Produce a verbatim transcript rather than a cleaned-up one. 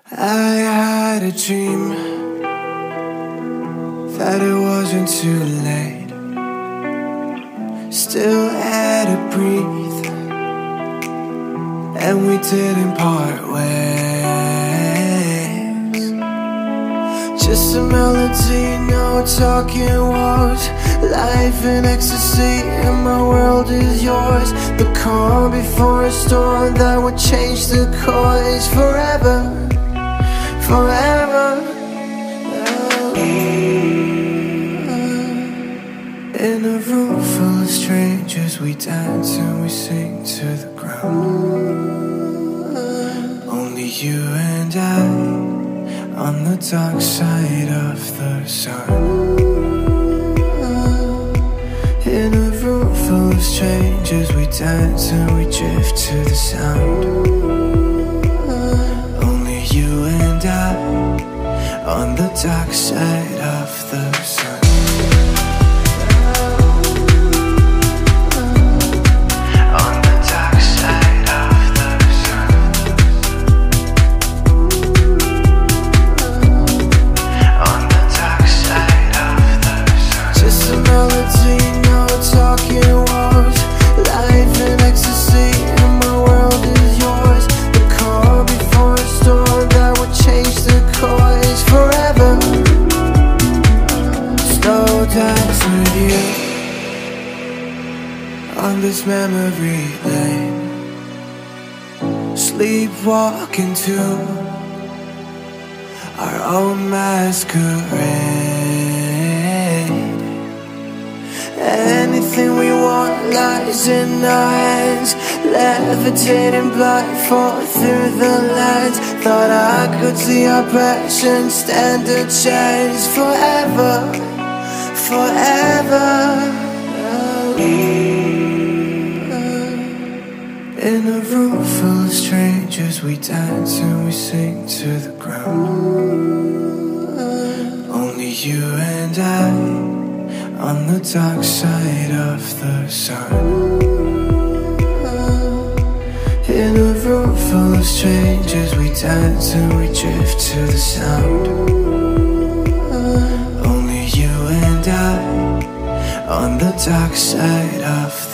I had a dream that it wasn't too late, still had to breathe, and we didn't part ways. Just a melody, no talking words, life in ecstasy and my world is yours. The calm before a storm that would change the course forever. Forever. In a room full of strangers, we dance and we sing to the ground. Only you and I on the dark side of the sun. In a room full of strangers, we dance and we drift to the sound. On the dark side of the sun. On the dark side of the sun. On the dark side of the sun. Just a melody, no talking words, life in ecstasy and my world is yours. The calm before a storm that would change the course forever. Slow dance with you on this memory lane, sleepwalking to our own masquerade. Anything we want lies in our hands, levitating blindfold through the lands. Thought I could see our passion stand a chance forever, forever. In a room full of strangers, we dance and we sing to the ground. Only you and I on the dark side of the sun. In a room full of strangers, we dance and we drift to the sound. Only you and I on the dark side of the sun.